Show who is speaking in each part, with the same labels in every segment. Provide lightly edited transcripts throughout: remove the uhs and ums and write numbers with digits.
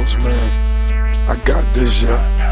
Speaker 1: Bronx, man. I got this, yeah.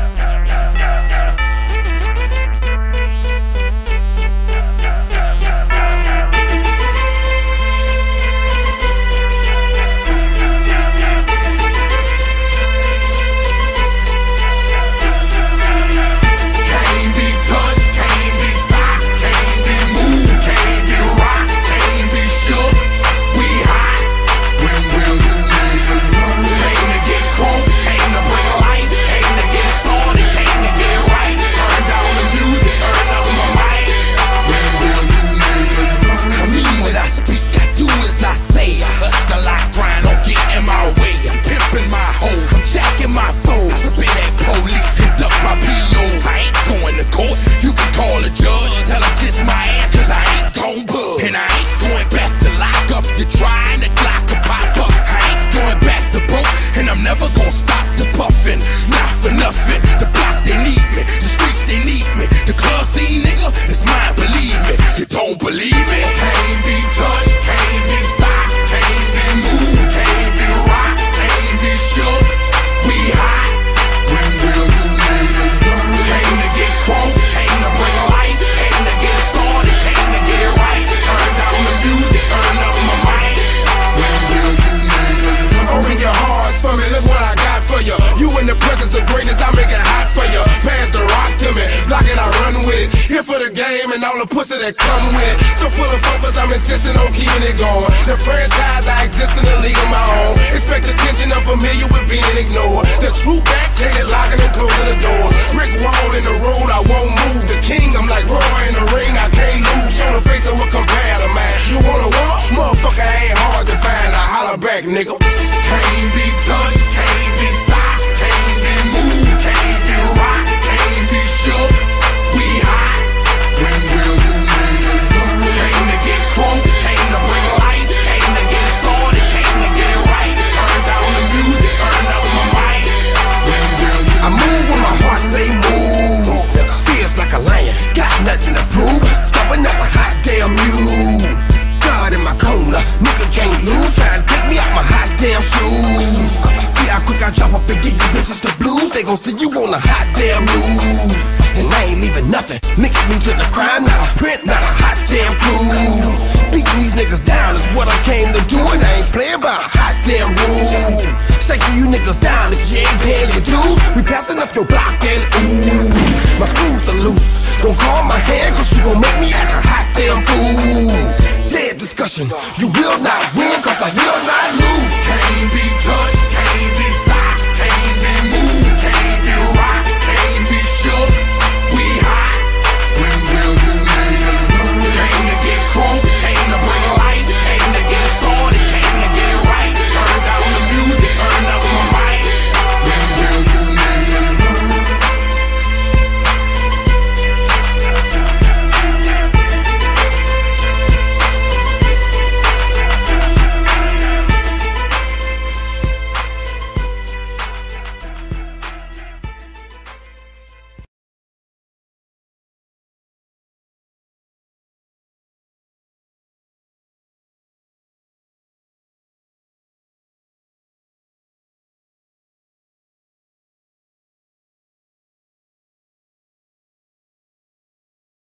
Speaker 2: For the game and all the pussy that come with it. So full of focus, I'm insisting on keeping it going. The franchise, I exist in a league of my own. Expect attention, I'm familiar with being ignored. The true backdated, locking and closing the door. Brick wall in the road, I won't move. The king, I'm like Roy in the ring, I can't lose. Show the face of a compare to man. You wanna walk? Motherfucker ain't hard to find. I holler back, nigga.
Speaker 3: Can't be touched, can't be stopped, can't be moved, can't be rocked, can't be shook. We hot. When will you niggas learn? Came to get crunk, came to bring life, came to get started, came to get right. Turn down the music, turn up my mic. When will you
Speaker 2: I move when my heart say move. Feels like a lion, got nothing to prove. Stubborn as a hot damn mule. God in my corner, nigga can't lose. Try to take me out my hot damn shoes. See how quick I drop up and get you bitches the blues. They gon' see you on the hot damn news. And I ain't leaving nothing, linking me to the crime. Not a print, not a hot damn clue. Beating these niggas down is what I came to do. And I ain't playing by a hot damn rule. Shaking you niggas down if you ain't paying your dues. We passing up your block and ooh, my screws are loose. Don't call my hand cause you gon' make me act a hot damn fool. Dead discussion, you will not win.